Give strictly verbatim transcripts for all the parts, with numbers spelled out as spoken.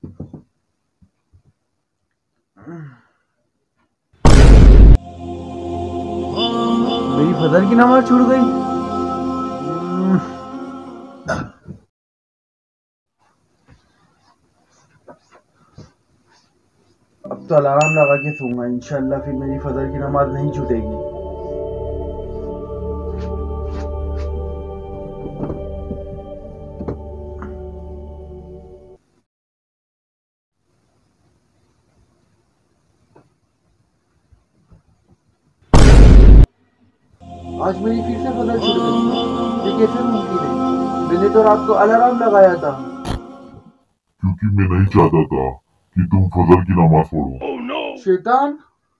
मेरी फजर की नमाज छूट गई। अब तो अलार्म लगा के सोऊंगा, इंशाल्लाह फिर मेरी फजर की नमाज नहीं छूटेगी। आज मेरी फिर से फजर छूट गई। ये कैसे मुमकिन है? मैंने तो रात को अलार्म लगाया था। क्योंकि मैं नहीं चाहता था कि तुम फजर की नमाज पढ़ो। oh, no! शैतान,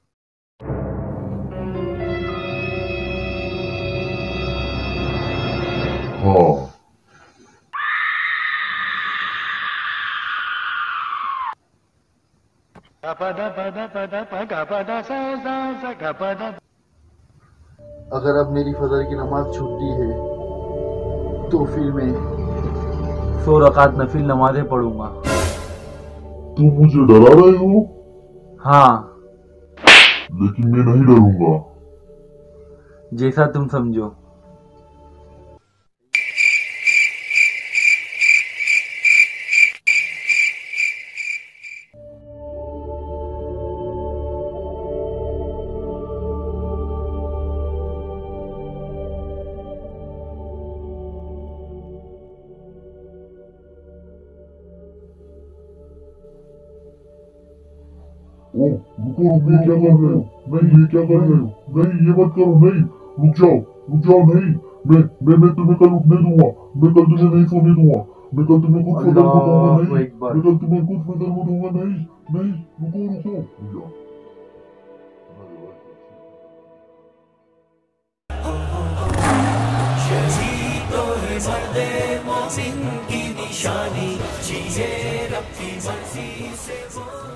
हाँ, अगर अब मेरी फजर की नमाज छूटी है तो फिर मैं सौ रकात नफिल नमाजें पढ़ूंगा। तुम मुझे डरा रहे हो? हाँ, लेकिन मैं नहीं डरूंगा। जैसा तुम समझो। ओ, रुको रुको, ये क्या कर रहे हो? नहीं, ये क्या कर रहे हो? नहीं, ये मत करो, नहीं, रुक जाओ, रुक जाओ, नहीं, मैं मैं मैं तुम्हें कल उठने दूंगा, मैं कल तुम्हें नहीं सोने दूंगा, मैं कल तुम्हें खुद फजर को दूंगा, नहीं, मैं कल तुम्हें खुद फजर को दूंगा, नहीं, नहीं, रुको रुको, भैया। मर्दे मोमिन की निशानी, चीज़ें रब की मर्जी से